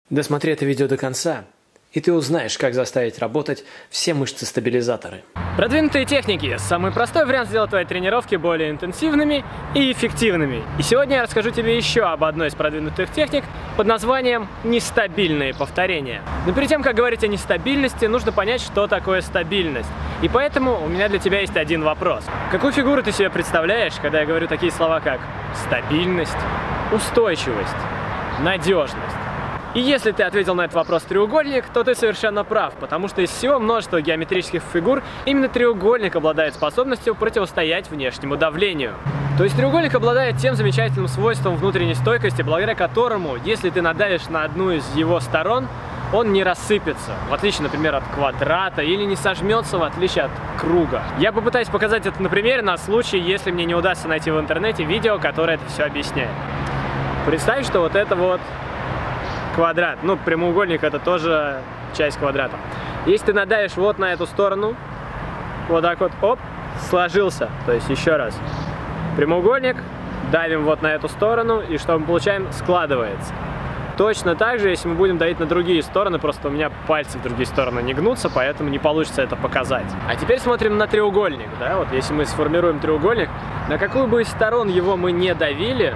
Досмотри это видео до конца, и ты узнаешь, как заставить работать все мышцы-стабилизаторы. Продвинутые техники – самый простой вариант сделать твои тренировки более интенсивными и эффективными. И сегодня я расскажу тебе еще об одной из продвинутых техник под названием нестабильные повторения. Но перед тем, как говорить о нестабильности, нужно понять, что такое стабильность. И поэтому у меня для тебя есть один вопрос. Какую фигуру ты себе представляешь, когда я говорю такие слова, как стабильность, устойчивость, надежность? И если ты ответил на этот вопрос треугольник, то ты совершенно прав, потому что из всего множества геометрических фигур именно треугольник обладает способностью противостоять внешнему давлению. То есть треугольник обладает тем замечательным свойством внутренней стойкости, благодаря которому, если ты надавишь на одну из его сторон, он не рассыпется, в отличие, например, от квадрата, или не сожмется, в отличие от круга. Я попытаюсь показать это на примере, на случай, если мне не удастся найти в интернете видео, которое это все объясняет. Представь, что вот это вот квадрат, ну, прямоугольник — это тоже часть квадрата. Если ты надавишь вот на эту сторону, вот так вот, оп, сложился, то есть еще раз. Прямоугольник, давим вот на эту сторону, и что мы получаем? Складывается. Точно так же, если мы будем давить на другие стороны, просто у меня пальцы в другие стороны не гнутся, поэтому не получится это показать. А теперь смотрим на треугольник, да, вот если мы сформируем треугольник, на какую бы из сторон его мы не давили,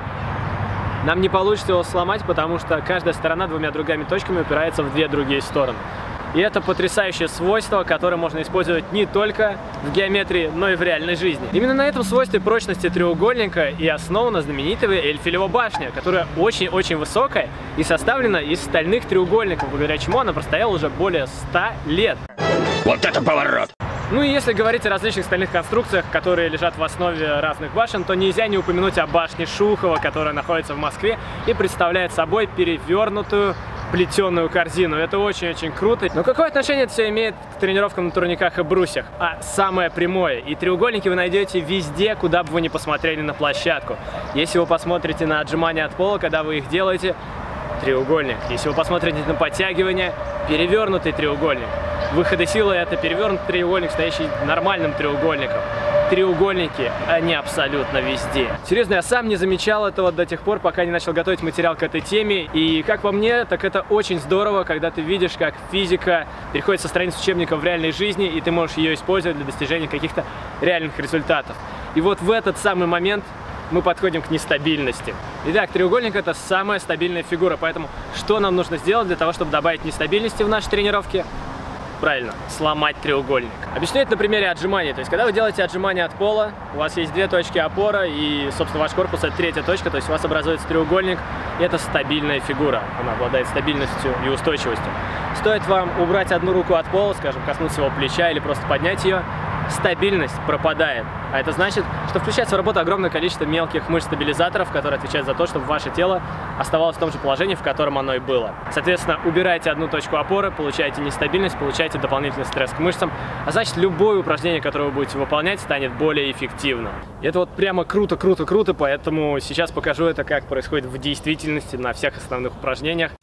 нам не получится его сломать, потому что каждая сторона двумя другими точками упирается в две другие стороны. И это потрясающее свойство, которое можно использовать не только в геометрии, но и в реальной жизни. Именно на этом свойстве прочности треугольника и основана знаменитая Эйфелева башня, которая очень-очень высокая и составлена из стальных треугольников, благодаря чему она простояла уже более 100 лет. Вот это поворот! Ну и если говорить о различных стальных конструкциях, которые лежат в основе разных башен, то нельзя не упомянуть о башне Шухова, которая находится в Москве и представляет собой перевернутую плетеную корзину. Это очень-очень круто. Но какое отношение это все имеет к тренировкам на турниках и брусьях? А самое прямое. И треугольники вы найдете везде, куда бы вы ни посмотрели на площадку. Если вы посмотрите на отжимания от пола, когда вы их делаете, треугольник. Если вы посмотрите на подтягивание, перевернутый треугольник. Выходы силы — это перевернутый треугольник, стоящий нормальным треугольником. Треугольники, они абсолютно везде. Серьезно, я сам не замечал этого до тех пор, пока не начал готовить материал к этой теме. И как по мне, так это очень здорово, когда ты видишь, как физика переходит со страниц учебника в реальной жизни, и ты можешь ее использовать для достижения каких-то реальных результатов. И вот в этот самый момент мы подходим к нестабильности. Итак, треугольник — это самая стабильная фигура, поэтому что нам нужно сделать для того, чтобы добавить нестабильности в наши тренировки? Правильно, сломать треугольник. Объясню это на примере отжиманий. То есть, когда вы делаете отжимания от пола, у вас есть две точки опоры, и, собственно, ваш корпус — это третья точка, то есть у вас образуется треугольник, и это стабильная фигура. Она обладает стабильностью и устойчивостью. Стоит вам убрать одну руку от пола, скажем, коснуться его плеча или просто поднять ее, стабильность пропадает. А это значит, что включается в работу огромное количество мелких мышц-стабилизаторов, которые отвечают за то, чтобы ваше тело оставалось в том же положении, в котором оно и было. Соответственно, убираете одну точку опоры, получаете нестабильность, получаете дополнительный стресс к мышцам, а значит, любое упражнение, которое вы будете выполнять, станет более эффективным. И это вот прямо круто, поэтому сейчас покажу это, как происходит в действительности на всех основных упражнениях.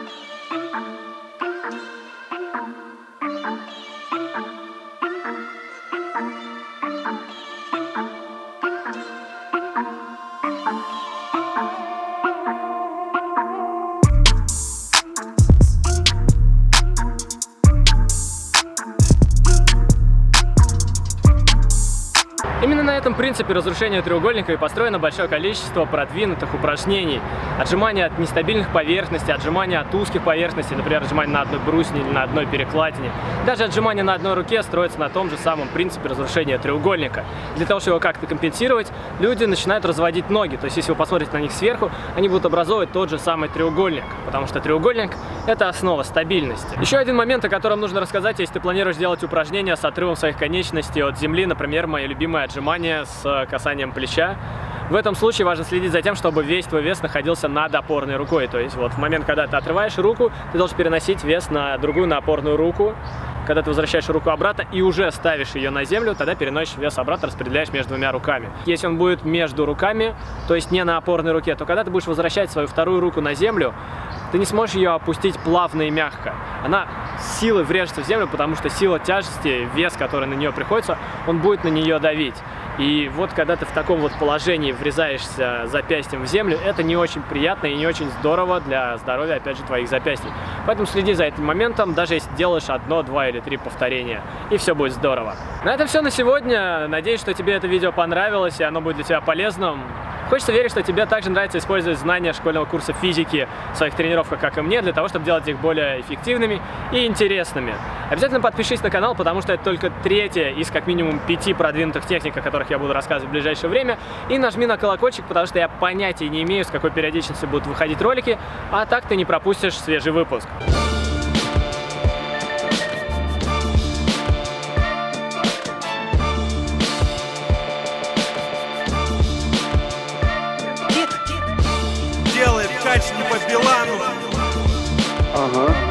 Именно на этом принципе разрушения треугольника и построено большое количество продвинутых упражнений. Отжимания от нестабильных поверхностей, отжимания от узких поверхностей, например, отжимания на одной брусне или на одной перекладине. Даже отжимания на одной руке строятся на том же самом принципе разрушения треугольника. Для того, чтобы его как-то компенсировать, люди начинают разводить ноги. То есть, если вы посмотрите на них сверху, они будут образовывать тот же самый треугольник, потому что треугольник — это основа стабильности. Еще один момент, о котором нужно рассказать, если ты планируешь делать упражнения с отрывом своих конечностей от земли, например, моя любимая отжимание с касанием плеча. В этом случае важно следить за тем, чтобы весь твой вес находился над опорной рукой. То есть вот в момент, когда ты отрываешь руку, ты должен переносить вес на другую, на опорную руку. Когда ты возвращаешь руку обратно и уже ставишь ее на землю, тогда переносишь вес обратно, распределяешь между двумя руками. Если он будет между руками, то есть не на опорной руке, то когда ты будешь возвращать свою вторую руку на землю, ты не сможешь ее опустить плавно и мягко. Она силой врежется в землю, потому что сила тяжести, вес, который на нее приходится, он будет на нее давить. И вот когда ты в таком вот положении врезаешься запястьем в землю, это не очень приятно и не очень здорово для здоровья, опять же, твоих запястий. Поэтому следи за этим моментом, даже если делаешь 1, 2 или 3 повторения, и все будет здорово. На этом все на сегодня. Надеюсь, что тебе это видео понравилось и оно будет для тебя полезным. Хочется верить, что тебе также нравится использовать знания школьного курса физики в своих тренировках, как и мне, для того, чтобы делать их более эффективными и интересными. Обязательно подпишись на канал, потому что это только 3-я из как минимум 5 продвинутых техник, о которых я буду рассказывать в ближайшее время. И нажми на колокольчик, потому что я понятия не имею, с какой периодичностью будут выходить ролики, а так ты не пропустишь свежий выпуск. Делает кач не по Билану. Ага.